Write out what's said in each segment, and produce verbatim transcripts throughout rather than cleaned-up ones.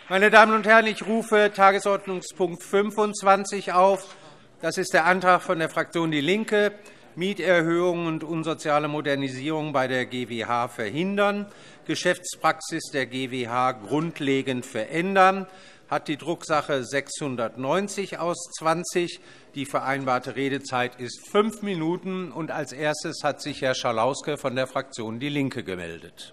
Meine Damen und Herren, ich rufe Tagesordnungspunkt fünfundzwanzig auf. Das ist der Antrag von der Fraktion DIE LINKE, Mieterhöhungen und unsoziale Modernisierung bei der G W H verhindern, Geschäftspraxis der G W H grundlegend verändern, hat die Drucksache sechshundertneunzig aus zwanzig. Die vereinbarte Redezeit ist fünf Minuten. Und als erstes hat sich Herr Schalauske von der Fraktion DIE LINKE gemeldet.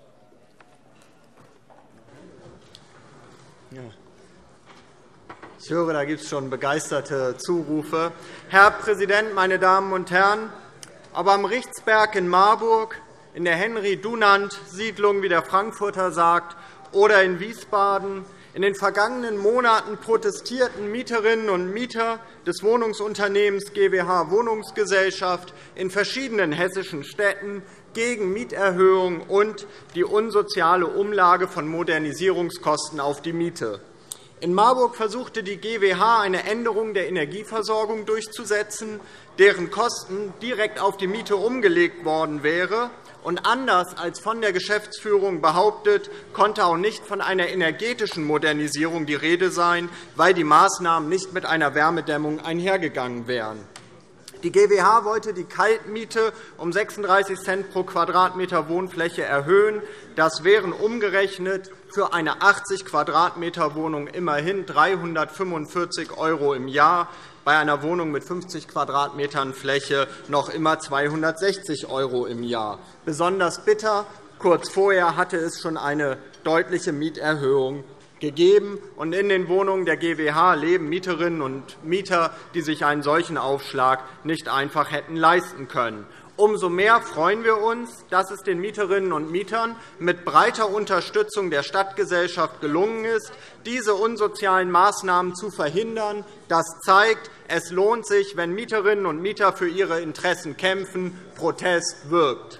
Ich höre, da gibt es schon begeisterte Zurufe. Herr Präsident, meine Damen und Herren! Ob am Richtsberg in Marburg, in der Henry-Dunant-Siedlung, wie der Frankfurter sagt, oder in Wiesbaden, in den vergangenen Monaten protestierten Mieterinnen und Mieter des Wohnungsunternehmens G W H Wohnungsgesellschaft in verschiedenen hessischen Städten gegen Mieterhöhungen und die unsoziale Umlage von Modernisierungskosten auf die Miete. In Marburg versuchte die G W H eine Änderung der Energieversorgung durchzusetzen, deren Kosten direkt auf die Miete umgelegt worden wäre. Und anders als von der Geschäftsführung behauptet, konnte auch nicht von einer energetischen Modernisierung die Rede sein, weil die Maßnahmen nicht mit einer Wärmedämmung einhergegangen wären. Die G W H wollte die Kaltmiete um sechsunddreißig Cent pro Quadratmeter Wohnfläche erhöhen. Das wären umgerechnet für eine achtzig Quadratmeter Wohnung immerhin dreihundertfünfundvierzig € im Jahr, bei einer Wohnung mit fünfzig Quadratmetern Fläche noch immer zweihundertsechzig € im Jahr. Besonders bitter, kurz vorher hatte es schon eine deutliche Mieterhöhung gegeben. Und in den Wohnungen der G W H leben Mieterinnen und Mieter, die sich einen solchen Aufschlag nicht einfach hätten leisten können. Umso mehr freuen wir uns, dass es den Mieterinnen und Mietern mit breiter Unterstützung der Stadtgesellschaft gelungen ist, diese unsozialen Maßnahmen zu verhindern. Das zeigt, es lohnt sich, wenn Mieterinnen und Mieter für ihre Interessen kämpfen. Protest wirkt.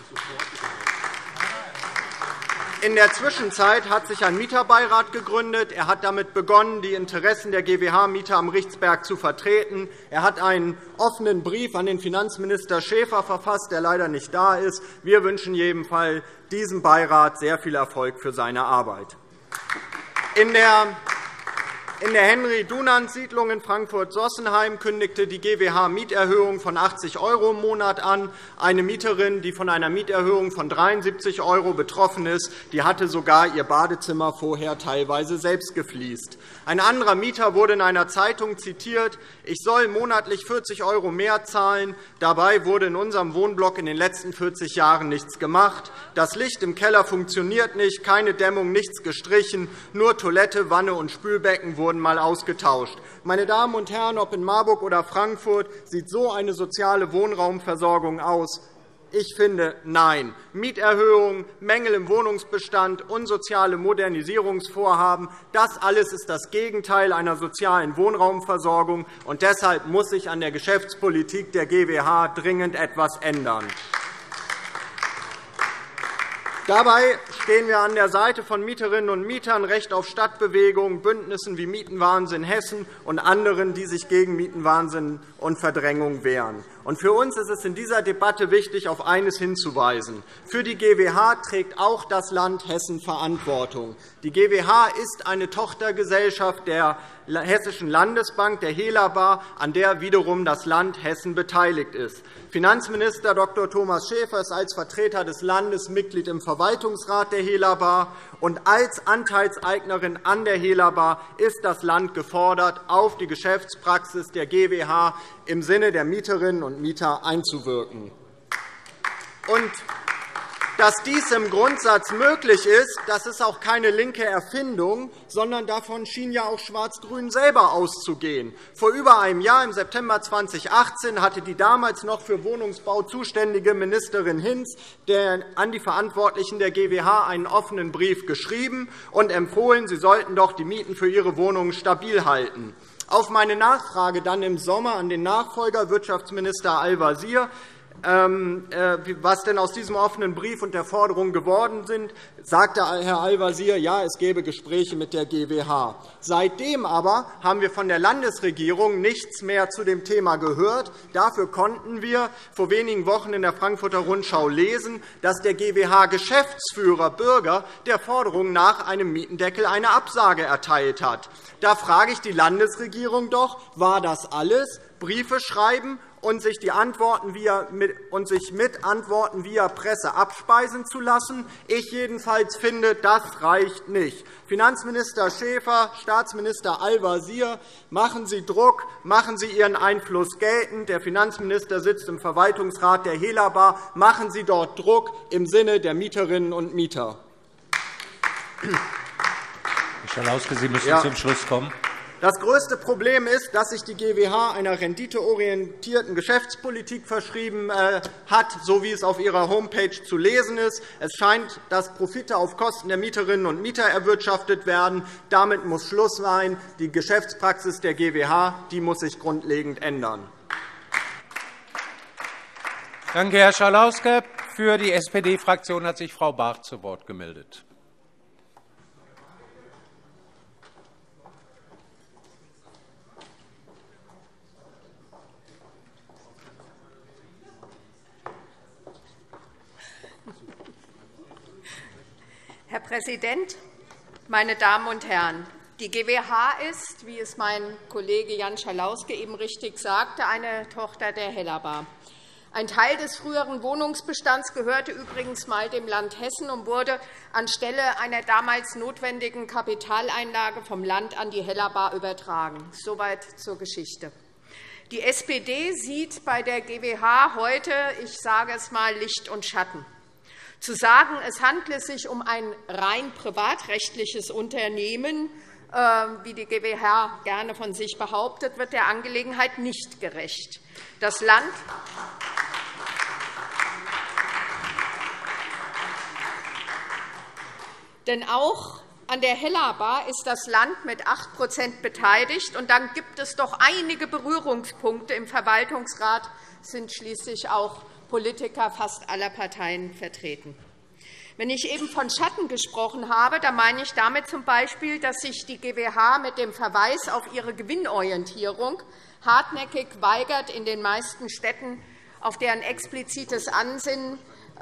In der Zwischenzeit hat sich ein Mieterbeirat gegründet. Er hat damit begonnen, die Interessen der G W H-Mieter am Richtsberg zu vertreten. Er hat einen offenen Brief an den Finanzminister Schäfer verfasst, der leider nicht da ist. Wir wünschen jedenfalls diesem Beirat sehr viel Erfolg für seine Arbeit. In der In der Henry-Dunant-Siedlung in Frankfurt-Sossenheim kündigte die G W H Mieterhöhung von achtzig € im Monat an. Eine Mieterin, die von einer Mieterhöhung von dreiundsiebzig € betroffen ist, die hatte sogar ihr Badezimmer vorher teilweise selbst gefliest. Ein anderer Mieter wurde in einer Zeitung zitiert: Ich soll monatlich vierzig € mehr zahlen. Dabei wurde in unserem Wohnblock in den letzten vierzig Jahren nichts gemacht. Das Licht im Keller funktioniert nicht, keine Dämmung, nichts gestrichen, nur Toilette, Wanne und Spülbecken wurden mal ausgetauscht. Meine Damen und Herren, ob in Marburg oder Frankfurt, sieht so eine soziale Wohnraumversorgung aus? Ich finde, nein. Mieterhöhungen, Mängel im Wohnungsbestand, unsoziale Modernisierungsvorhaben, das alles ist das Gegenteil einer sozialen Wohnraumversorgung. Und deshalb muss sich an der Geschäftspolitik der G W H dringend etwas ändern. Dabei stehen wir an der Seite von Mieterinnen und Mietern, Recht auf Stadtbewegung, Bündnissen wie Mietenwahnsinn Hessen und anderen, die sich gegen Mietenwahnsinn und Verdrängung wehren. Und für uns ist es in dieser Debatte wichtig, auf eines hinzuweisen. Für die G W H trägt auch das Land Hessen Verantwortung. Die G W H ist eine Tochtergesellschaft der Hessischen Landesbank, der Helaba, an der wiederum das Land Hessen beteiligt ist. Finanzminister Doktor Thomas Schäfer ist als Vertreter des Landes Mitglied im Verwaltungsrat der Helaba. Und als Anteilseignerin an der Helaba ist das Land gefordert, auf die Geschäftspraxis der G W H im Sinne der Mieterinnen und Mieter einzuwirken. Und dass dies im Grundsatz möglich ist, das ist auch keine linke Erfindung, sondern davon schien ja auch Schwarz-Grün selber auszugehen. Vor über einem Jahr, im September zweitausendachtzehn, hatte die damals noch für Wohnungsbau zuständige Ministerin Hinz an die Verantwortlichen der G W H einen offenen Brief geschrieben und empfohlen, sie sollten doch die Mieten für ihre Wohnungen stabil halten. Auf meine Nachfrage dann im Sommer an den Nachfolger Wirtschaftsminister Al-Wazir was denn aus diesem offenen Brief und der Forderung geworden sind, sagte Herr Al-Wazir, ja, es gäbe Gespräche mit der G W H. Seitdem aber haben wir von der Landesregierung nichts mehr zu dem Thema gehört. Dafür konnten wir vor wenigen Wochen in der Frankfurter Rundschau lesen, dass der G W H-Geschäftsführer Bürger der Forderung nach einem Mietendeckel eine Absage erteilt hat. Da frage ich die Landesregierung doch, war das alles? Briefe schreiben und sich, die Antworten via, und sich mit Antworten via Presse abspeisen zu lassen? Ich jedenfalls finde, das reicht nicht. Finanzminister Schäfer, Staatsminister Al-Wazir, machen Sie Druck, machen Sie Ihren Einfluss geltend. Der Finanzminister sitzt im Verwaltungsrat der Helaba. Machen Sie dort Druck im Sinne der Mieterinnen und Mieter. Herr Schalauske, Sie müssen ja. zum Schluss kommen. Das größte Problem ist, dass sich die G W H einer renditeorientierten Geschäftspolitik verschrieben hat, so wie es auf ihrer Homepage zu lesen ist. Es scheint, dass Profite auf Kosten der Mieterinnen und Mieter erwirtschaftet werden. Damit muss Schluss sein. Die Geschäftspraxis der G W H die muss sich grundlegend ändern. Danke, Herr Schalauske. Für die S P D-Fraktion hat sich Frau Barth zu Wort gemeldet. Herr Präsident, meine Damen und Herren! Die G W H ist, wie es mein Kollege Jan Schalauske eben richtig sagte, eine Tochter der Helaba. Ein Teil des früheren Wohnungsbestands gehörte übrigens einmal dem Land Hessen und wurde anstelle einer damals notwendigen Kapitaleinlage vom Land an die Helaba übertragen. Soweit zur Geschichte. Die S P D sieht bei der G W H heute, ich sage es einmal, Licht und Schatten. Zu sagen, es handle sich um ein rein privatrechtliches Unternehmen, wie die G W H gerne von sich behauptet, wird der Angelegenheit nicht gerecht. Das Land Denn auch an der Helaba ist das Land mit acht Prozent beteiligt. Und dann gibt es doch einige Berührungspunkte. Im Verwaltungsrat sind schließlich auch Politiker fast aller Parteien vertreten. Wenn ich eben von Schatten gesprochen habe, dann meine ich damit z. B., dass sich die G W H mit dem Verweis auf ihre Gewinnorientierung hartnäckig weigert, in den meisten Städten auf deren explizites Ansinnen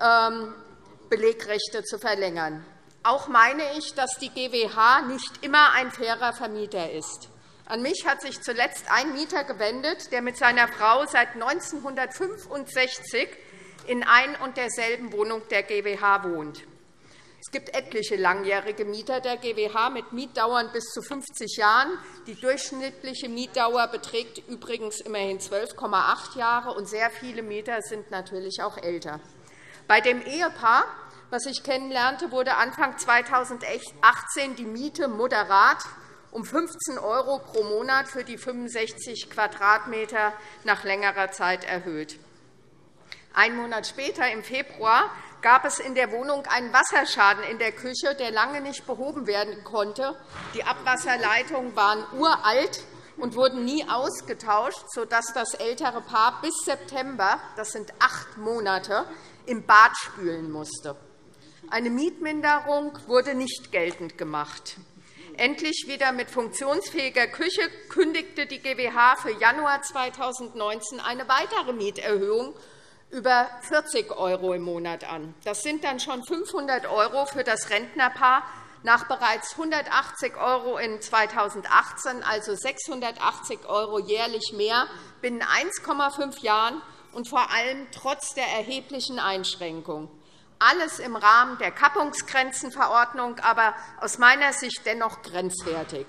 Belegrechte zu verlängern. Auch meine ich, dass die G W H nicht immer ein fairer Vermieter ist. An mich hat sich zuletzt ein Mieter gewendet, der mit seiner Frau seit neunzehnhundertfünfundsechzig in ein und derselben Wohnung der G W H wohnt. Es gibt etliche langjährige Mieter der G W H mit Mietdauern bis zu fünfzig Jahren. Die durchschnittliche Mietdauer beträgt übrigens immerhin zwölf Komma acht Jahre, und sehr viele Mieter sind natürlich auch älter. Bei dem Ehepaar, was ich kennenlernte, wurde Anfang zweitausendachtzehn die Miete moderat um fünfzehn € pro Monat für die fünfundsechzig Quadratmeter nach längerer Zeit erhöht. Ein Monat später, im Februar, gab es in der Wohnung einen Wasserschaden in der Küche, der lange nicht behoben werden konnte. Die Abwasserleitungen waren uralt und wurden nie ausgetauscht, sodass das ältere Paar bis September, das sind acht Monate, im Bad spülen musste. Eine Mietminderung wurde nicht geltend gemacht. Endlich wieder mit funktionsfähiger Küche kündigte die G W H für Januar zweitausendneunzehn eine weitere Mieterhöhung über vierzig € im Monat an. Das sind dann schon fünfhundert € für das Rentnerpaar nach bereits hundertachtzig € in zweitausendachtzehn, also sechshundertachtzig € jährlich mehr binnen eins Komma fünf Jahren und vor allem trotz der erheblichen Einschränkung. Alles im Rahmen der Kappungsgrenzenverordnung, aber aus meiner Sicht dennoch grenzwertig.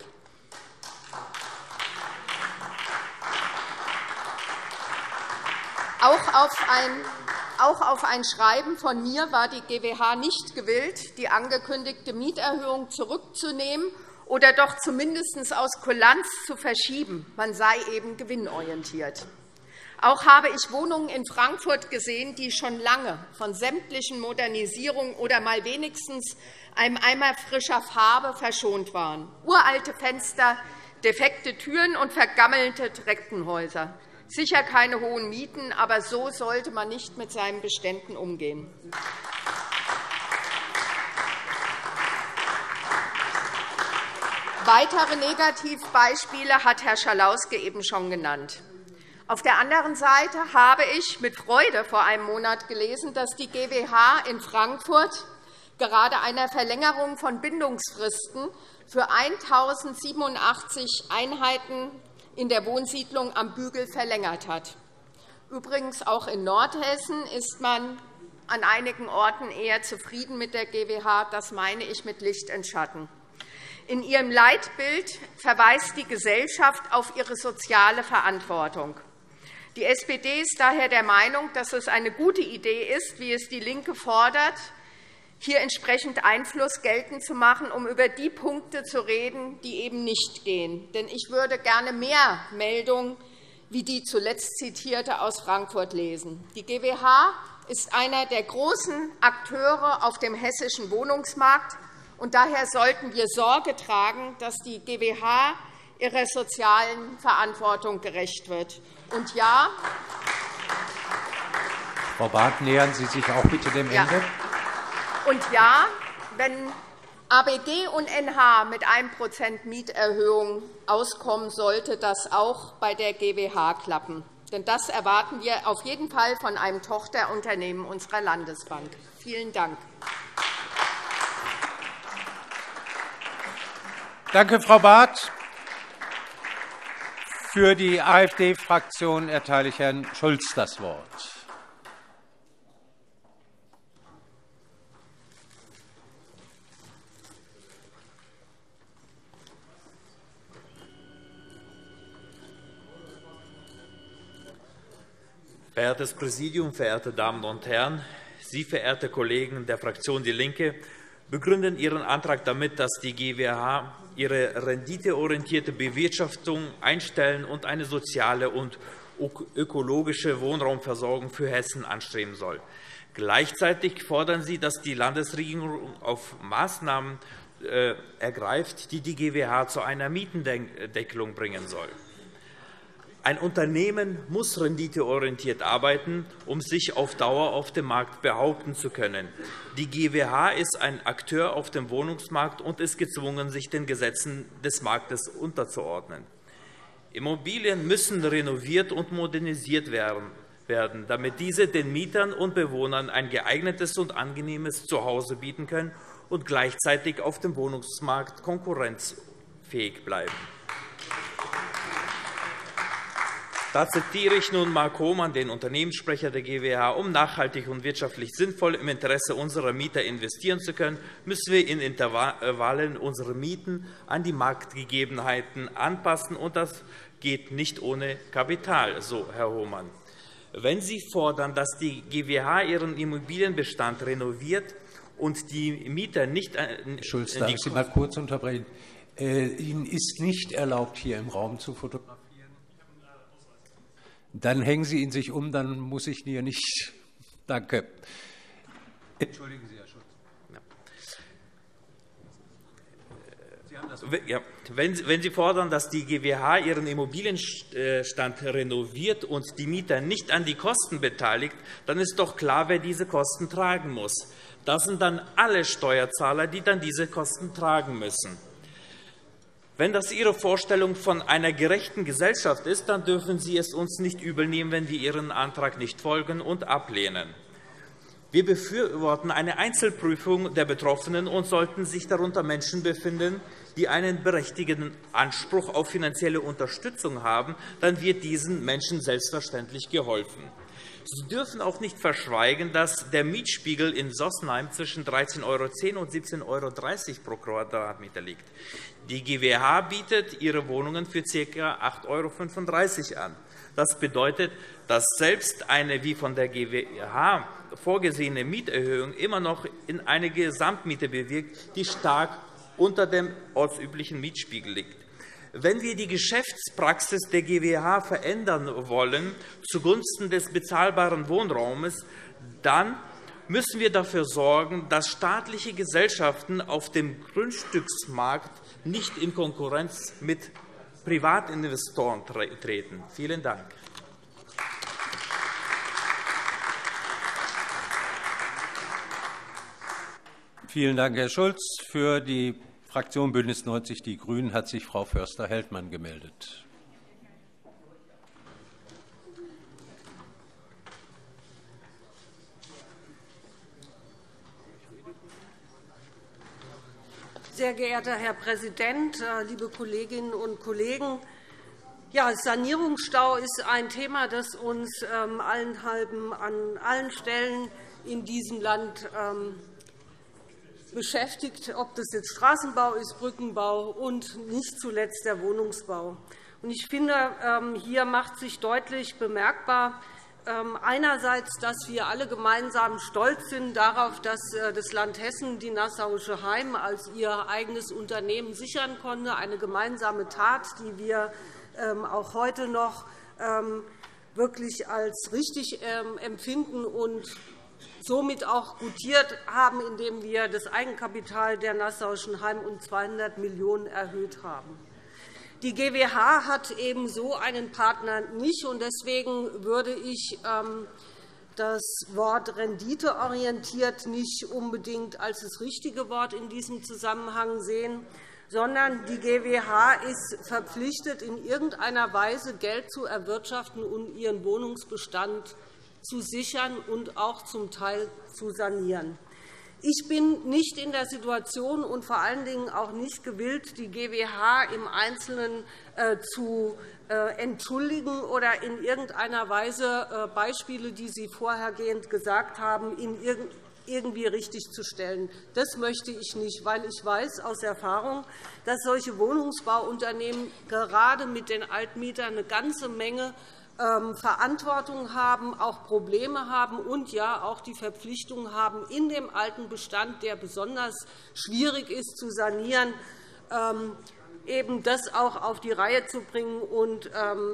Auch auf, ein, auch auf ein Schreiben von mir war die G W H nicht gewillt, die angekündigte Mieterhöhung zurückzunehmen oder doch zumindest aus Kulanz zu verschieben. Man sei eben gewinnorientiert. Auch habe ich Wohnungen in Frankfurt gesehen, die schon lange von sämtlichen Modernisierungen oder mal wenigstens einem Eimer frischer Farbe verschont waren. Uralte Fenster, defekte Türen und vergammelte Treppenhäuser. Sicher keine hohen Mieten, aber so sollte man nicht mit seinen Beständen umgehen. Weitere Negativbeispiele hat Herr Schalauske eben schon genannt. Auf der anderen Seite habe ich mit Freude vor einem Monat gelesen, dass die G W H in Frankfurt gerade einer Verlängerung von Bindungsfristen für eintausendsiebenundachtzig Einheiten in der Wohnsiedlung am Bügel verlängert hat. Übrigens auch in Nordhessen ist man an einigen Orten eher zufrieden mit der G W H. Das meine ich mit Licht und Schatten. In ihrem Leitbild verweist die Gesellschaft auf ihre soziale Verantwortung. Die S P D ist daher der Meinung, dass es eine gute Idee ist, wie es DIE LINKE fordert, hier entsprechend Einfluss geltend zu machen, um über die Punkte zu reden, die eben nicht gehen. Denn ich würde gerne mehr Meldungen wie die zuletzt zitierte aus Frankfurt lesen. Die G W H ist einer der großen Akteure auf dem hessischen Wohnungsmarkt. Und daher sollten wir Sorge tragen, dass die G W H ihrer sozialen Verantwortung gerecht wird. Und ja, Frau Barth, nähern Sie sich auch bitte dem ja. Ende. Und ja, wenn A B G und N H mit einem Prozent Mieterhöhung auskommen, sollte das auch bei der G W H klappen. Denn das erwarten wir auf jeden Fall von einem Tochterunternehmen unserer Landesbank. Vielen Dank. Danke, Frau Barth. Für die AfD-Fraktion erteile ich Herrn Schulz das Wort. Verehrtes Präsidium, verehrte Damen und Herren! Sie, verehrte Kollegen der Fraktion DIE LINKE, begründen Ihren Antrag damit, dass die G W H ihre renditeorientierte Bewirtschaftung einstellen und eine soziale und ökologische Wohnraumversorgung für Hessen anstreben soll. Gleichzeitig fordern Sie, dass die Landesregierung auf Maßnahmen ergreift, die die G W H zu einer Mietendeckelung bringen soll. Ein Unternehmen muss renditeorientiert arbeiten, um sich auf Dauer auf dem Markt behaupten zu können. Die G W H ist ein Akteur auf dem Wohnungsmarkt und ist gezwungen, sich den Gesetzen des Marktes unterzuordnen. Immobilien müssen renoviert und modernisiert werden, damit diese den Mietern und Bewohnern ein geeignetes und angenehmes Zuhause bieten können und gleichzeitig auf dem Wohnungsmarkt konkurrenzfähig bleiben. Da zitiere ich nun Mark Hohmann, den Unternehmenssprecher der G W H. Um nachhaltig und wirtschaftlich sinnvoll im Interesse unserer Mieter investieren zu können, müssen wir in Intervallen unsere Mieten an die Marktgegebenheiten anpassen. Und das geht nicht ohne Kapital, so Herr Hohmann. Wenn Sie fordern, dass die G W H ihren Immobilienbestand renoviert und die Mieter nicht... Herr Schulz, darf ich Sie mal kurz unterbrechen? Ihnen ist nicht erlaubt, hier im Raum zu fotografieren. Dann hängen Sie ihn sich um, dann muss ich hier nicht. Danke. Entschuldigen Sie, Herr Schulz. Sie haben das ja. wenn, wenn Sie fordern, dass die G W H ihren Immobilienstand renoviert und die Mieter nicht an die Kosten beteiligt, dann ist doch klar, wer diese Kosten tragen muss. Das sind dann alle Steuerzahler, die dann diese Kosten tragen müssen. Wenn das Ihre Vorstellung von einer gerechten Gesellschaft ist, dann dürfen Sie es uns nicht übelnehmen, wenn wir Ihren Antrag nicht folgen und ablehnen. Wir befürworten eine Einzelprüfung der Betroffenen, und sollten sich darunter Menschen befinden, die einen berechtigten Anspruch auf finanzielle Unterstützung haben, dann wird diesen Menschen selbstverständlich geholfen. Sie dürfen auch nicht verschweigen, dass der Mietspiegel in Sossenheim zwischen dreizehn Euro zehn und siebzehn Euro dreißig pro Quadratmeter liegt. Die G W H bietet ihre Wohnungen für ca. acht Euro fünfunddreißig an. Das bedeutet, dass selbst eine wie von der G W H vorgesehene Mieterhöhung immer noch in eine Gesamtmiete bewirkt, die stark unter dem ortsüblichen Mietspiegel liegt. Wenn wir die Geschäftspraxis der G W H verändern wollen zugunsten des bezahlbaren Wohnraumes, dann müssen wir dafür sorgen, dass staatliche Gesellschaften auf dem Grundstücksmarkt nicht in Konkurrenz mit Privatinvestoren treten. Vielen Dank. Vielen Dank, Herr Schulz. Für die Fraktion BÜNDNIS neunzig die GRÜNEN hat sich Frau Förster-Heldmann gemeldet. Sehr geehrter Herr Präsident, liebe Kolleginnen und Kollegen! Ja, Sanierungsstau ist ein Thema, das uns ähm, allenthalben an allen Stellen in diesem Land ähm, beschäftigt, ob das jetzt Straßenbau ist, Brückenbau und nicht zuletzt der Wohnungsbau. Ich finde, ähm, hier macht sich deutlich bemerkbar, einerseits, dass wir alle gemeinsam stolz sind darauf, dass das Land Hessen die Nassauische Heim als ihr eigenes Unternehmen sichern konnte, eine gemeinsame Tat, die wir auch heute noch wirklich als richtig empfinden und somit auch gutiert haben, indem wir das Eigenkapital der Nassauischen Heim um zweihundert Millionen € erhöht haben. Die G W H hat eben so einen Partner nicht, und deswegen würde ich das Wort renditeorientiert nicht unbedingt als das richtige Wort in diesem Zusammenhang sehen, sondern die G W H ist verpflichtet, in irgendeiner Weise Geld zu erwirtschaften und ihren Wohnungsbestand zu sichern und auch zum Teil zu sanieren. Ich bin nicht in der Situation und vor allen Dingen auch nicht gewillt, die G W H im Einzelnen zu entschuldigen oder in irgendeiner Weise Beispiele, die Sie vorhergehend gesagt haben, in irgendwie richtigzustellen. Das möchte ich nicht, weil ich weiß aus Erfahrung, dass solche Wohnungsbauunternehmen gerade mit den Altmietern eine ganze Menge Verantwortung haben, auch Probleme haben und ja auch die Verpflichtung haben, in dem alten Bestand, der besonders schwierig ist zu sanieren, eben das auch auf die Reihe zu bringen und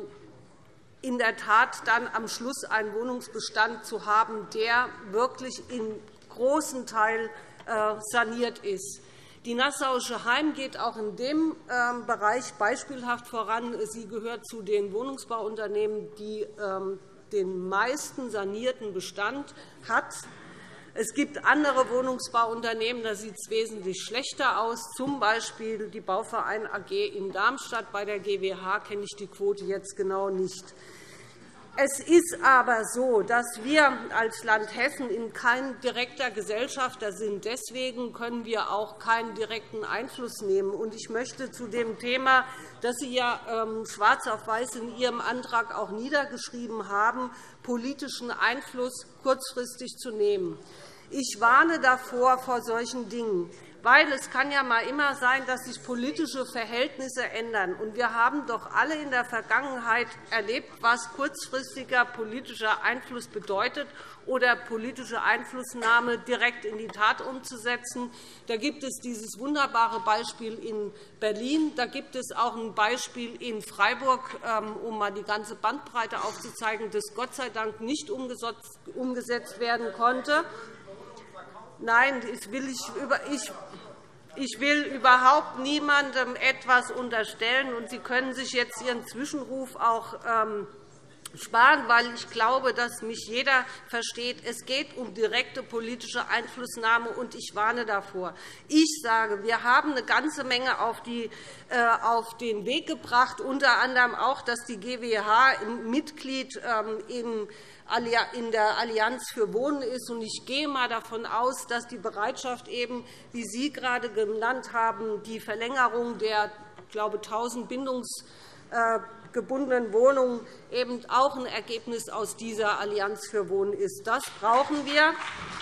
in der Tat dann am Schluss einen Wohnungsbestand zu haben, der wirklich in großen Teil saniert ist. Die Nassauische Heim geht auch in dem Bereich beispielhaft voran. Sie gehört zu den Wohnungsbauunternehmen, die den meisten sanierten Bestand hat. Es gibt andere Wohnungsbauunternehmen, da sieht es wesentlich schlechter aus, z. B. die Bauverein A G in Darmstadt. Bei der G W H kenne ich die Quote jetzt genau nicht. Es ist aber so, dass wir als Land Hessen kein direkter Gesellschafter sind. Deswegen können wir auch keinen direkten Einfluss nehmen. Ich möchte zu dem Thema, das Sie ja schwarz auf weiß in Ihrem Antrag auch niedergeschrieben haben, politischen Einfluss kurzfristig zu nehmen. Ich warne davor vor solchen Dingen. Weil es kann ja mal immer sein, dass sich politische Verhältnisse ändern. Und wir haben doch alle in der Vergangenheit erlebt, was kurzfristiger politischer Einfluss bedeutet oder politische Einflussnahme direkt in die Tat umzusetzen. Da gibt es dieses wunderbare Beispiel in Berlin. Da gibt es auch ein Beispiel in Freiburg, um einmal die ganze Bandbreite aufzuzeigen, das Gott sei Dank nicht umgesetzt werden konnte. Nein, ich will, ich, ich will überhaupt niemandem etwas unterstellen. Und Sie können sich jetzt Ihren Zwischenruf auch ähm, sparen, weil ich glaube, dass mich jeder versteht. Es geht um direkte politische Einflussnahme, und ich warne davor. Ich sage, wir haben eine ganze Menge auf, die, äh, auf den Weg gebracht, unter anderem auch, dass die G W H Mitglied ähm, im in der Allianz für Wohnen ist. Ich gehe einmal davon aus, dass die Bereitschaft, eben, wie Sie gerade genannt haben, die Verlängerung der, ich glaube, tausend bindungsgebundenen Wohnungen eben auch ein Ergebnis aus dieser Allianz für Wohnen ist. Das brauchen wir.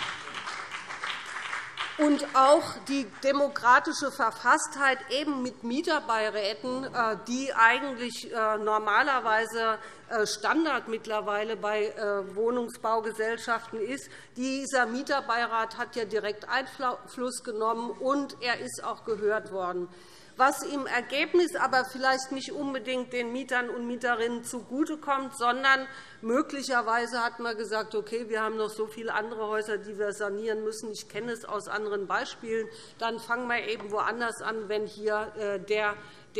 Und auch die demokratische Verfasstheit eben mit Mieterbeiräten, die eigentlich normalerweise Standard mittlerweile bei Wohnungsbaugesellschaften ist. Dieser Mieterbeirat hat ja direkt Einfluss genommen, und er ist auch gehört worden. Was im Ergebnis aber vielleicht nicht unbedingt den Mietern und Mieterinnen zugutekommt, sondern möglicherweise hat man gesagt, okay, wir haben noch so viele andere Häuser, die wir sanieren müssen. Ich kenne es aus anderen Beispielen. Dann fangen wir eben woanders an, wenn hier der,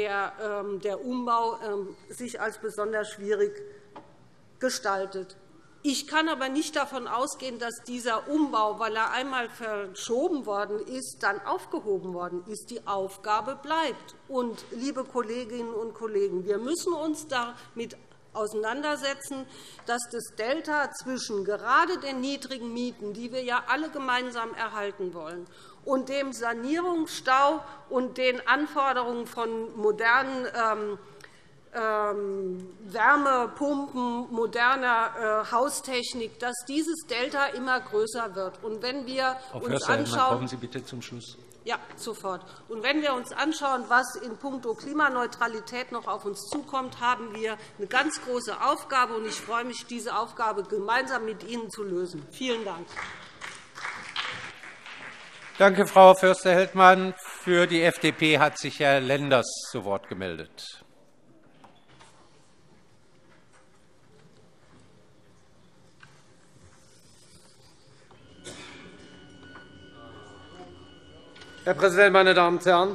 der, der Umbau sich als besonders schwierig gestaltet. Ich kann aber nicht davon ausgehen, dass dieser Umbau, weil er einmal verschoben worden ist, dann aufgehoben worden ist. Die Aufgabe bleibt. Und, liebe Kolleginnen und Kollegen, wir müssen uns damit auseinandersetzen, dass das Delta zwischen gerade den niedrigen Mieten, die wir ja alle gemeinsam erhalten wollen, und dem Sanierungsstau und den Anforderungen von modernen ähm, Wärmepumpen, moderner Haustechnik, dass dieses Delta immer größer wird. Und wenn wir Frau uns Förster, anschauen, kommen Sie bitte zum Schluss. Ja, sofort. Und wenn wir uns anschauen, was in puncto Klimaneutralität noch auf uns zukommt, haben wir eine ganz große Aufgabe. Und ich freue mich, diese Aufgabe gemeinsam mit Ihnen zu lösen. Vielen Dank. Danke, Frau Förster-Heldmann. Für die F D P hat sich Herr Lenders zu Wort gemeldet. Herr Präsident, meine Damen und Herren!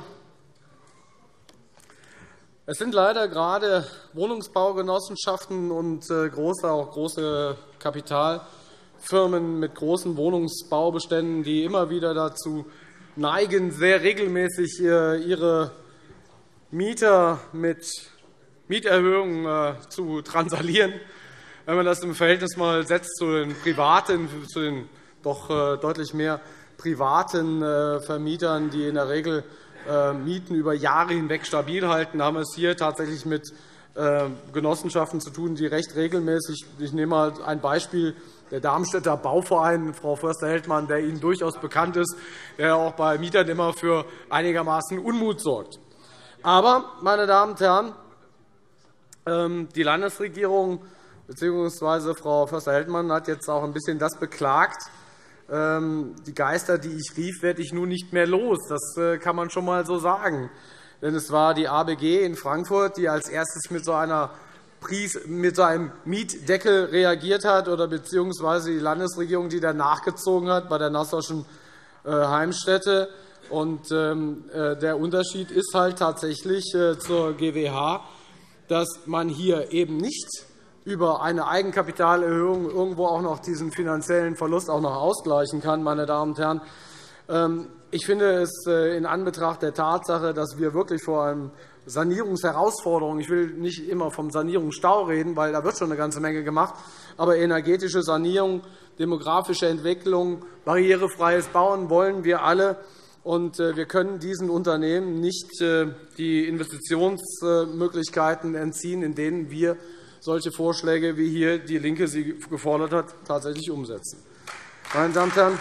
Es sind leider gerade Wohnungsbaugenossenschaften und große, auch große Kapitalfirmen mit großen Wohnungsbaubeständen, die immer wieder dazu neigen, sehr regelmäßig ihre Mieter mit Mieterhöhungen zu drangsalieren. Wenn man das im Verhältnis mal setzt zu den privaten, zu den doch deutlich mehr privaten Vermietern, die in der Regel Mieten über Jahre hinweg stabil halten, haben wir es hier tatsächlich mit Genossenschaften zu tun, die recht regelmäßig, ich nehme mal ein Beispiel, der Darmstädter Bauverein, Frau Förster-Heldmann, der Ihnen durchaus bekannt ist, der auch bei Mietern immer für einigermaßen Unmut sorgt. Aber, meine Damen und Herren, die Landesregierung bzw. Frau Förster-Heldmann hat jetzt auch ein bisschen das beklagt, die Geister, die ich rief, werde ich nun nicht mehr los. Das kann man schon einmal so sagen. Denn es war die A B G in Frankfurt, die als erstes mit so, einer mit so einem Mietdeckel reagiert hat, oder beziehungsweise die Landesregierung, die dann nachgezogen hat bei der Nassauischen Heimstätte. Und der Unterschied ist halt tatsächlich zur G W H, dass man hier eben nicht über eine Eigenkapitalerhöhung irgendwo auch noch diesen finanziellen Verlust auch noch ausgleichen kann. Meine Damen und Herren. Ich finde es in Anbetracht der Tatsache, dass wir wirklich vor einer Sanierungsherausforderung, ich will nicht immer vom Sanierungsstau reden, weil da wird schon eine ganze Menge gemacht, aber energetische Sanierung, demografische Entwicklung, barrierefreies Bauen wollen wir alle. Und wir können diesen Unternehmen nicht die Investitionsmöglichkeiten entziehen, in denen wir solche Vorschläge, wie hier DIE LINKE sie gefordert hat, tatsächlich umsetzen. Meine Damen und Herren,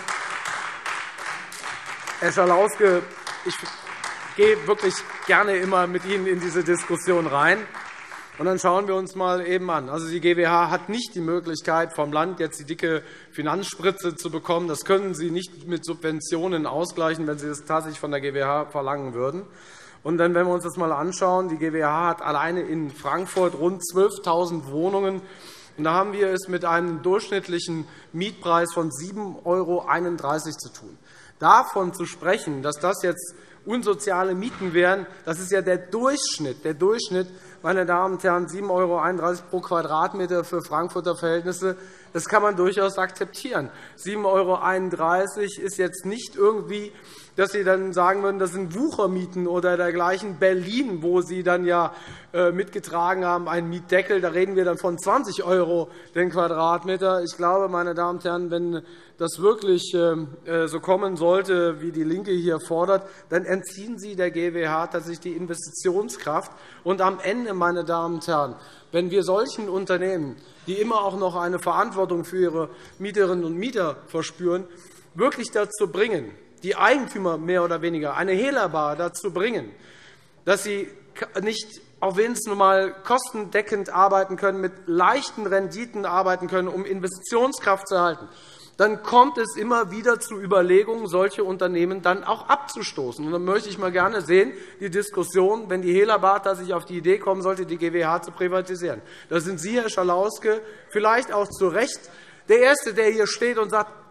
Herr Schalauske, ich gehe wirklich gerne immer mit Ihnen in diese Diskussion rein. Und dann schauen wir uns mal eben an. Also, die G W H hat nicht die Möglichkeit, vom Land jetzt die dicke Finanzspritze zu bekommen. Das können Sie nicht mit Subventionen ausgleichen, wenn Sie das tatsächlich von der G W H verlangen würden. Und dann, wenn wir uns das einmal anschauen, die G W H hat alleine in Frankfurt rund zwölftausend Wohnungen. Und da haben wir es mit einem durchschnittlichen Mietpreis von sieben Euro einunddreißig zu tun. Davon zu sprechen, dass das jetzt unsoziale Mieten wären, das ist ja der Durchschnitt. Der Durchschnitt, meine Damen und Herren, sieben Euro einunddreißig pro Quadratmeter für Frankfurter Verhältnisse, das kann man durchaus akzeptieren. sieben Euro einunddreißig ist jetzt nicht irgendwie, dass Sie dann sagen würden, das sind Wuchermieten oder dergleichen. Berlin, wo Sie dann ja mitgetragen haben, einen Mietdeckel, da reden wir dann von zwanzig Euro den Quadratmeter. Ich glaube, meine Damen und Herren, wenn das wirklich so kommen sollte, wie DIE LINKE hier fordert, dann entziehen Sie der G W H tatsächlich die Investitionskraft. Und am Ende, meine Damen und Herren, wenn wir solchen Unternehmen, die immer auch noch eine Verantwortung für ihre Mieterinnen und Mieter verspüren, wirklich dazu bringen, die Eigentümer mehr oder weniger, eine Hehlerbar dazu bringen, dass sie nicht, auch wenn es nun einmal kostendeckend arbeiten können, mit leichten Renditen arbeiten können, um Investitionskraft zu erhalten, dann kommt es immer wieder zu Überlegungen, solche Unternehmen dann auch abzustoßen. Und dann möchte ich mal gerne sehen, die Diskussion, wenn die Hehlerbar tatsächlich auf die Idee kommen sollte, die G W H zu privatisieren. Da sind Sie, Herr Schalauske, vielleicht auch zu Recht der Erste, der hier steht und sagt,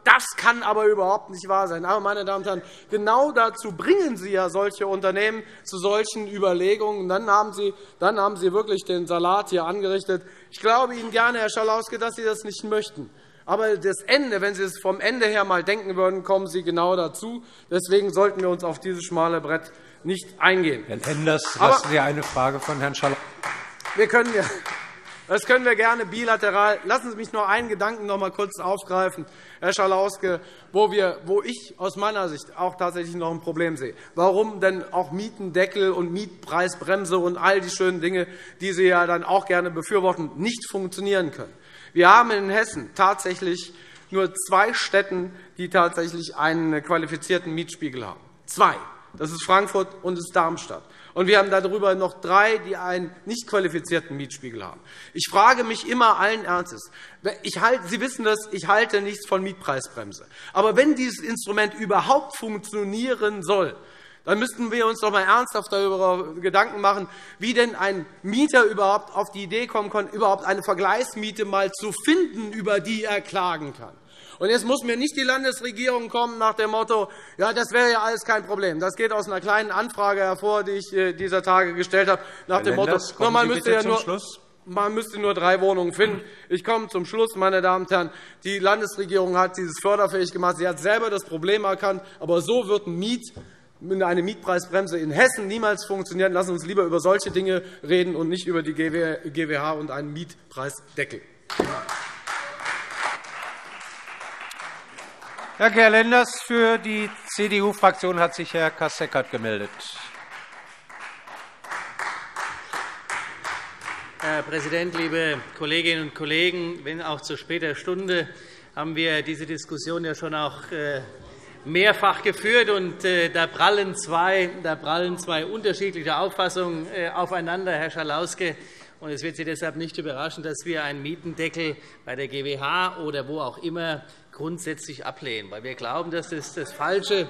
Das kann aber überhaupt nicht wahr sein. Aber, meine Damen und Herren, genau dazu bringen Sie ja solche Unternehmen zu solchen Überlegungen. Dann haben Sie, dann haben Sie wirklich den Salat hier angerichtet. Ich glaube Ihnen gerne, Herr Schalauske, dass Sie das nicht möchten. Aber das Ende, wenn Sie es vom Ende her mal denken würden, kommen Sie genau dazu. Deswegen sollten wir uns auf dieses schmale Brett nicht eingehen. Herr Enders, lassen Sie eine Frage von Herrn Schalauske. Wir können ja, das können wir gerne bilateral. Lassen Sie mich noch einen Gedanken noch einmal kurz aufgreifen, Herr Schalauske, wo, wir, wo ich aus meiner Sicht auch tatsächlich noch ein Problem sehe. Warum denn auch Mietendeckel und Mietpreisbremse und all die schönen Dinge, die Sie ja dann auch gerne befürworten, nicht funktionieren können? Wir haben in Hessen tatsächlich nur zwei Städte, die tatsächlich einen qualifizierten Mietspiegel haben. Zwei. Das ist Frankfurt und das ist Darmstadt. Und wir haben darüber noch drei, die einen nicht qualifizierten Mietspiegel haben. Ich frage mich immer allen Ernstes, ich halte, Sie wissen das, ich halte nichts von Mietpreisbremse. Aber wenn dieses Instrument überhaupt funktionieren soll, dann müssten wir uns doch einmal ernsthaft darüber Gedanken machen, wie denn ein Mieter überhaupt auf die Idee kommen kann, überhaupt eine Vergleichsmiete mal zu finden, über die er klagen kann. Und jetzt muss mir nicht die Landesregierung kommen nach dem Motto, ja, das wäre ja alles kein Problem. Das geht aus einer kleinen Anfrage hervor, die ich dieser Tage gestellt habe, nach Herr dem Lenders, Motto, man müsste, ja nur, Schluss. man müsste nur drei Wohnungen finden. Ich komme zum Schluss, meine Damen und Herren. Die Landesregierung hat dieses förderfähig gemacht. Sie hat selber das Problem erkannt. Aber so wird Miet eine Mietpreisbremse in Hessen niemals funktionieren. Lassen Sie uns lieber über solche Dinge reden und nicht über die G W H und einen Mietpreisdeckel. Danke, Herr Lenders. Für die C D U-Fraktion hat sich Herr Kasseckert gemeldet. Herr Präsident, liebe Kolleginnen und Kollegen! Wenn auch zu später Stunde haben wir diese Diskussion ja schon auch mehrfach geführt. Und da prallen zwei, da prallen zwei unterschiedliche Auffassungen aufeinander, Herr Schalauske. Und es wird Sie deshalb nicht überraschen, dass wir einen Mietendeckel bei der G W H oder wo auch immer grundsätzlich ablehnen, weil wir glauben, dass das, das Falsche,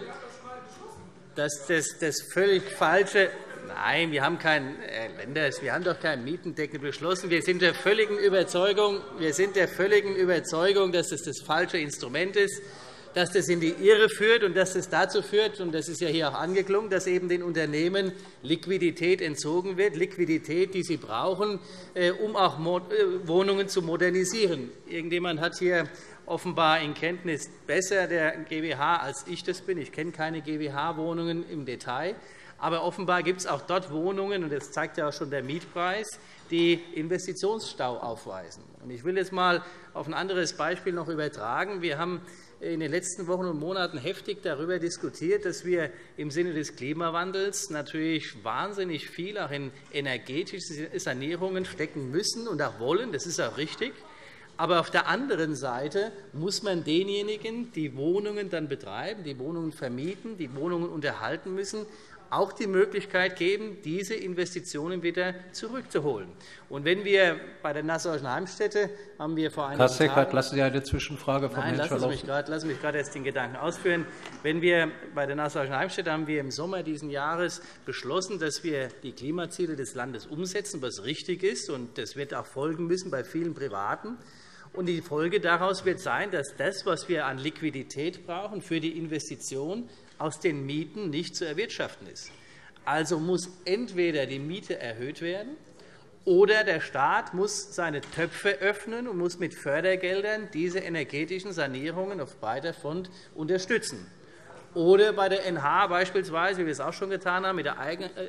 dass das, das völlig Falsche. Nein, wir haben keinen, Herr Lenders, wir haben doch keinen Mietendeckel beschlossen. Wir sind der völligen Überzeugung, wir sind der völligen Überzeugung, dass das das falsche Instrument ist, dass das in die Irre führt und dass das dazu führt, und das ist ja hier auch angeklungen, dass eben den Unternehmen Liquidität entzogen wird, Liquidität, die sie brauchen, um auch Wohnungen zu modernisieren. Irgendjemand hat hier offenbar in Kenntnis besser der G W H, als ich das bin. Ich kenne keine G W H-Wohnungen im Detail. Aber offenbar gibt es auch dort Wohnungen, und das zeigt ja auch schon der Mietpreis, die Investitionsstau aufweisen. Ich will jetzt einmal auf ein anderes Beispiel noch übertragen. Wir haben in den letzten Wochen und Monaten heftig darüber diskutiert, dass wir im Sinne des Klimawandels natürlich wahnsinnig viel auch in energetische Sanierungen stecken müssen und auch wollen. Das ist auch richtig. Aber auf der anderen Seite muss man denjenigen, die Wohnungen dann betreiben, die Wohnungen vermieten, die Wohnungen unterhalten müssen, auch die Möglichkeit geben, diese Investitionen wieder zurückzuholen. Und wenn wir bei der Nassauischen Heimstätte haben wir vor einigen Tagen, lassen Sie eine Zwischenfrage von Nein, Herrn lassen Sie mich gerade, lassen Sie mich gerade erst den Gedanken ausführen. Wenn wir bei der Nassauischen Heimstätte haben wir im Sommer dieses Jahres beschlossen, dass wir die Klimaziele des Landes umsetzen, was richtig ist, und das wird auch folgen müssen bei vielen Privaten. Und die Folge daraus wird sein, dass das, was wir an Liquidität brauchen für die Investition, aus den Mieten nicht zu erwirtschaften ist. Also muss entweder die Miete erhöht werden, oder der Staat muss seine Töpfe öffnen und muss mit Fördergeldern diese energetischen Sanierungen auf breiter Front unterstützen. Oder bei der N H beispielsweise, wie wir es auch schon getan haben, mit der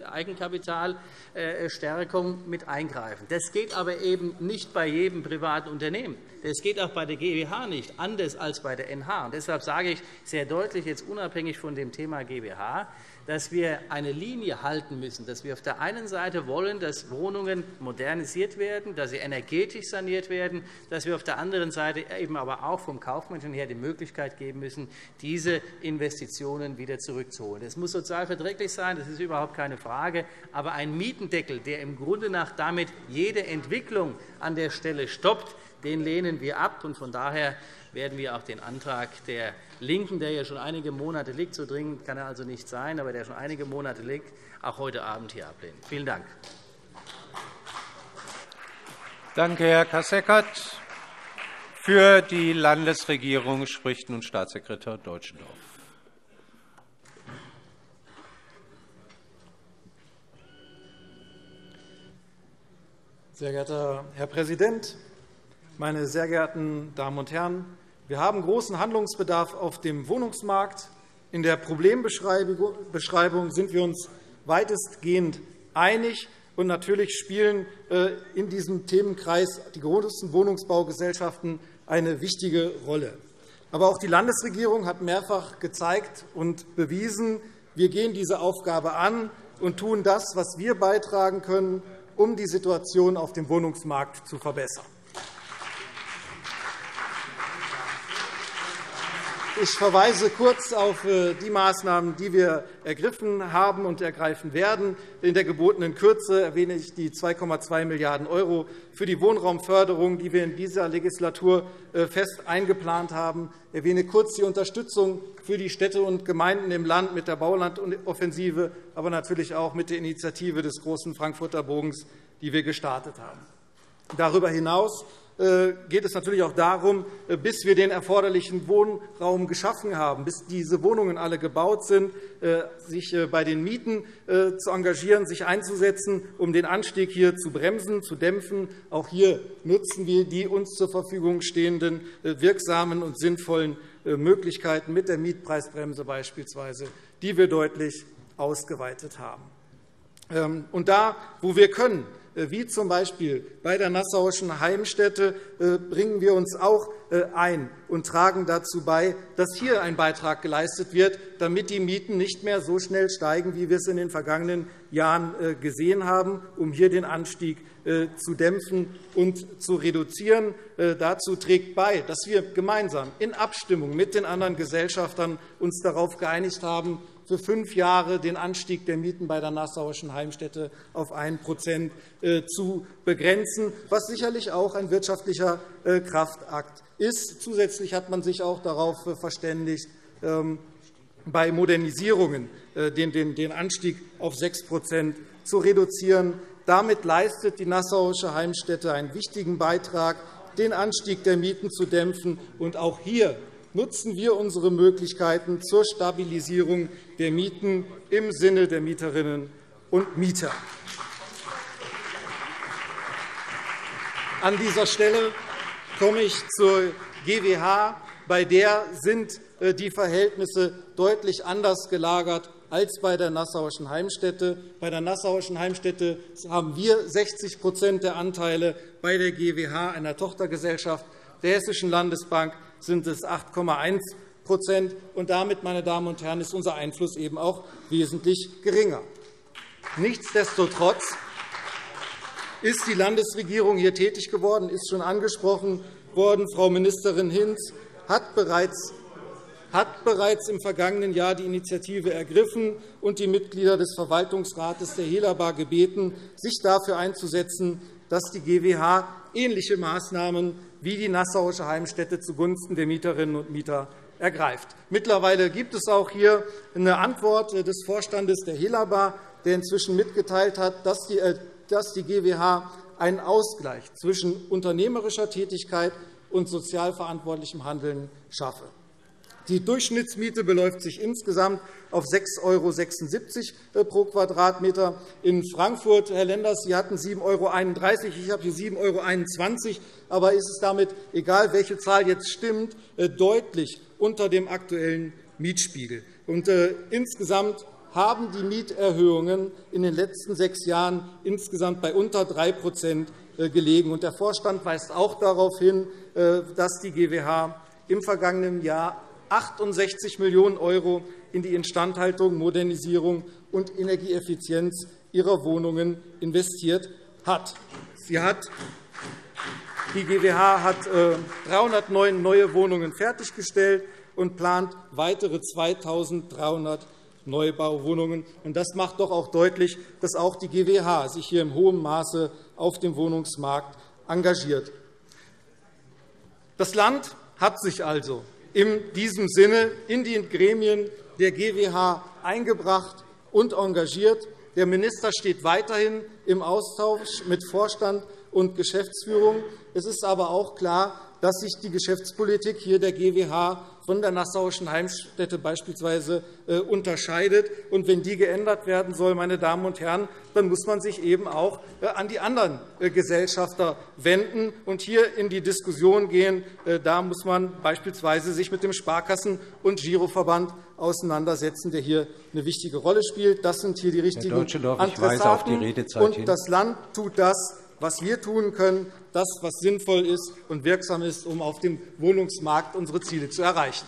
Eigenkapitalstärkung mit eingreifen. Das geht aber eben nicht bei jedem privaten Unternehmen. Das geht auch bei der G W H nicht, anders als bei der N H. Und deshalb sage ich sehr deutlich, jetzt unabhängig von dem Thema G W H, dass wir eine Linie halten müssen, dass wir auf der einen Seite wollen, dass Wohnungen modernisiert werden, dass sie energetisch saniert werden, dass wir auf der anderen Seite eben aber auch vom Kaufmännischen her die Möglichkeit geben müssen, diese Investitionen wieder zurückzuholen. Das muss sozial verträglich sein, das ist überhaupt keine Frage. Aber ein Mietendeckel, der im Grunde nach damit jede Entwicklung an der Stelle stoppt, den lehnen wir ab. Und von daher werden wir auch den Antrag der LINKEN, der ja schon einige Monate liegt, so dringend kann er also nicht sein, aber der schon einige Monate liegt, auch heute Abend hier ablehnen. Vielen Dank. Danke, Herr Kasseckert. Für die Landesregierung spricht nun Staatssekretär Deutschendorf. Sehr geehrter Herr Präsident, meine sehr geehrten Damen und Herren! Wir haben großen Handlungsbedarf auf dem Wohnungsmarkt. In der Problembeschreibung sind wir uns weitestgehend einig. Und natürlich spielen in diesem Themenkreis die großen Wohnungsbaugesellschaften eine wichtige Rolle. Aber auch die Landesregierung hat mehrfach gezeigt und bewiesen, wir gehen diese Aufgabe an und tun das, was wir beitragen können, um die Situation auf dem Wohnungsmarkt zu verbessern. Ich verweise kurz auf die Maßnahmen, die wir ergriffen haben und ergreifen werden. In der gebotenen Kürze erwähne ich die zwei Komma zwei Milliarden € für die Wohnraumförderung, die wir in dieser Legislatur fest eingeplant haben. Ich erwähne kurz die Unterstützung für die Städte und Gemeinden im Land mit der Baulandoffensive, aber natürlich auch mit der Initiative des Großen Frankfurter Bogens, die wir gestartet haben. Darüber hinaus geht es natürlich auch darum, bis wir den erforderlichen Wohnraum geschaffen haben, bis diese Wohnungen alle gebaut sind, sich bei den Mieten zu engagieren, sich einzusetzen, um den Anstieg hier zu bremsen, zu dämpfen. Auch hier nutzen wir die uns zur Verfügung stehenden wirksamen und sinnvollen Möglichkeiten mit der Mietpreisbremse beispielsweise, die wir deutlich ausgeweitet haben. Und da, wo wir können, wie z. B. bei der Nassauischen Heimstätte, bringen wir uns auch ein und tragen dazu bei, dass hier ein Beitrag geleistet wird, damit die Mieten nicht mehr so schnell steigen, wie wir es in den vergangenen Jahren gesehen haben, um hier den Anstieg zu dämpfen und zu reduzieren. Dazu trägt bei, dass wir gemeinsam in Abstimmung mit den anderen Gesellschaftern uns darauf geeinigt haben, für fünf Jahre den Anstieg der Mieten bei der Nassauischen Heimstätte auf ein Prozent zu begrenzen, was sicherlich auch ein wirtschaftlicher Kraftakt ist. Zusätzlich hat man sich auch darauf verständigt, bei Modernisierungen den Anstieg auf sechs Prozent zu reduzieren. Damit leistet die Nassauische Heimstätte einen wichtigen Beitrag, den Anstieg der Mieten zu dämpfen. Und auch hier nutzen wir unsere Möglichkeiten zur Stabilisierung der Mieten im Sinne der Mieterinnen und Mieter. An dieser Stelle komme ich zur G W H. Bei der sind die Verhältnisse deutlich anders gelagert als bei der Nassauischen Heimstätte. Bei der Nassauischen Heimstätte haben wir sechzig Prozent der Anteile, bei der G W H, einer Tochtergesellschaft der Hessischen Landesbank, sind es acht Komma eins Prozent. Und damit, meine Damen und Herren, ist unser Einfluss eben auch wesentlich geringer. Nichtsdestotrotz ist die Landesregierung hier tätig geworden, ist schon angesprochen worden. Frau Ministerin Hinz hat bereits hat bereits im vergangenen Jahr die Initiative ergriffen und die Mitglieder des Verwaltungsrates der Helaba gebeten, sich dafür einzusetzen, dass die G W H ähnliche Maßnahmen wie die Nassauische Heimstätte zugunsten der Mieterinnen und Mieter ergreift. Mittlerweile gibt es auch hier eine Antwort des Vorstandes der Helaba, der inzwischen mitgeteilt hat, dass die G W H einen Ausgleich zwischen unternehmerischer Tätigkeit und sozial verantwortlichem Handeln schaffe. Die Durchschnittsmiete beläuft sich insgesamt auf sechs Euro sechsundsiebzig pro Quadratmeter. In Frankfurt, Herr Lenders, Sie hatten sieben Euro einunddreißig, ich habe hier sieben Euro einundzwanzig. Aber ist es damit, egal welche Zahl jetzt stimmt, deutlich unter dem aktuellen Mietspiegel. Und, äh, insgesamt haben die Mieterhöhungen in den letzten sechs Jahren insgesamt bei unter drei Prozent gelegen. Der Vorstand weist auch darauf hin, dass die G W H im vergangenen Jahr achtundsechzig Millionen € in die Instandhaltung, Modernisierung und Energieeffizienz ihrer Wohnungen investiert hat. Sie hat Die G W H hat dreihundertneun neue Wohnungen fertiggestellt und plant weitere zweitausenddreihundert Neubauwohnungen. Das macht doch auch deutlich, dass auch die G W H sich hier in hohem Maße auf dem Wohnungsmarkt engagiert. Das Land hat sich also in diesem Sinne in die Gremien der G W H eingebracht und engagiert. Der Minister steht weiterhin im Austausch mit Vorstand und Geschäftsführung. Es ist aber auch klar, dass sich die Geschäftspolitik hier der G W H von der Nassauischen Heimstätte beispielsweise unterscheidet. Und wenn die geändert werden soll, meine Damen und Herren, dann muss man sich eben auch an die anderen Gesellschafter wenden und hier in die Diskussion gehen. Da muss man beispielsweise sich mit dem Sparkassen- und Giroverband auseinandersetzen, der hier eine wichtige Rolle spielt. Das sind hier die richtigen Adressaten. Und das Land tut das, was wir tun können, das, was sinnvoll ist und wirksam ist, um auf dem Wohnungsmarkt unsere Ziele zu erreichen.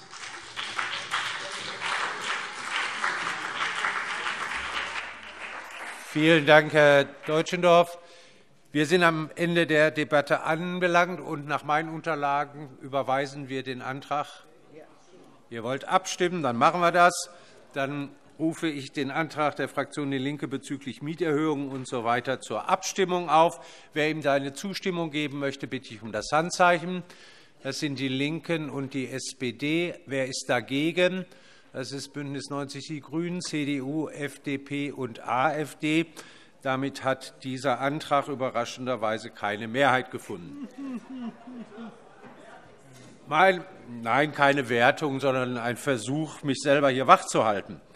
Vielen Dank, Herr Deutschendorf. Wir sind am Ende der Debatte angelangt, und nach meinen Unterlagen überweisen wir den Antrag. Ihr wollt abstimmen, dann machen wir das. Dann rufe ich den Antrag der Fraktion DIE LINKE bezüglich Mieterhöhungen usw. So zur Abstimmung auf. Wer ihm seine Zustimmung geben möchte, bitte ich um das Handzeichen. Das sind die LINKEN und die S P D. Wer ist dagegen? Das ist BÜNDNIS neunzig die GRÜNEN, C D U, F D P und AfD. Damit hat dieser Antrag überraschenderweise keine Mehrheit gefunden. Nein, keine Wertung, sondern ein Versuch, mich selber hier wachzuhalten.